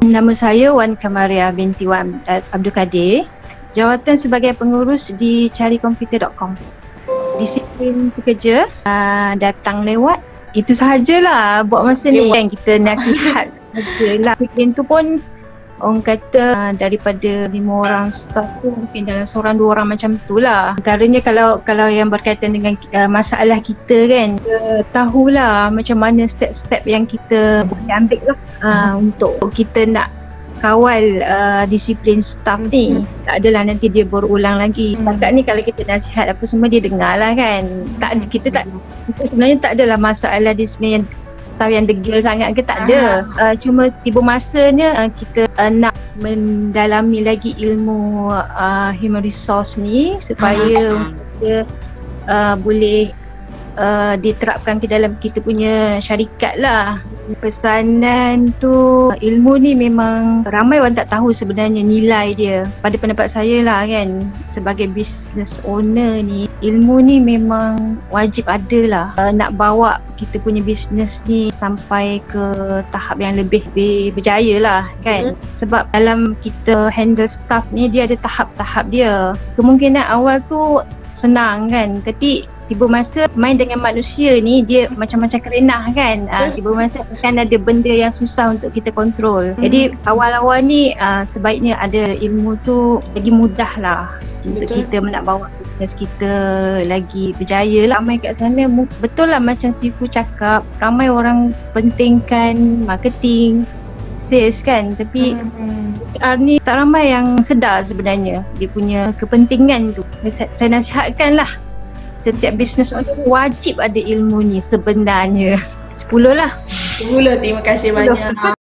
Nama saya Wan Kamaria binti Wan Abdul Kadir. Jawatan sebagai pengurus di carikomputer.com. Disiplin pekerja, datang lewat. Itu sahajalah buat masa ni. Kan kita nasihat sahajalah. Disiplin tu pun orang kata daripada 5 orang staff tu mungkin dalam seorang 2 orang macam tu lah. Antaranya kalau yang berkaitan dengan masalah kita kan, kita tahulah macam mana step-step yang kita boleh ambil lah untuk kita nak kawal disiplin staff ni. Tak adalah nanti dia berulang lagi. Setakat ni kalau kita nasihat apa semua dia dengar lah kan. Kita sebenarnya tak adalah masalah disiplin yang staff yang degil sangat ke, tak ada. Cuma tiba masanya kita nak mendalami lagi ilmu human resource ni supaya kita boleh diterapkan ke dalam kita punya syarikat lah. Pesanan tu, ilmu ni memang ramai orang tak tahu sebenarnya nilai dia. Pada pendapat saya lah kan, sebagai business owner ni, ilmu ni memang wajib ada lah. Nak bawa kita punya business ni sampai ke tahap yang lebih berjaya lah kan. Sebab dalam kita handle staff ni, dia ada tahap-tahap dia. Kemungkinan awal tu senang kan, tapi tiba masa main dengan manusia ni dia macam-macam kerenah kan. Tiba masa akan ada benda yang susah untuk kita kontrol. Jadi awal-awal ni sebaiknya ada ilmu tu lagi mudah lah untuk kita nak bawa bisnes kita lagi berjaya lah. Ramai kat sana, betul lah macam Sifu cakap, ramai orang pentingkan marketing, sales kan, tapi PR ni tak ramai yang sedar sebenarnya dia punya kepentingan tu. Saya nasihatkan lah, setiap business owner wajib ada ilmu ni sebenarnya. 10 lah. 10, terima kasih banyak.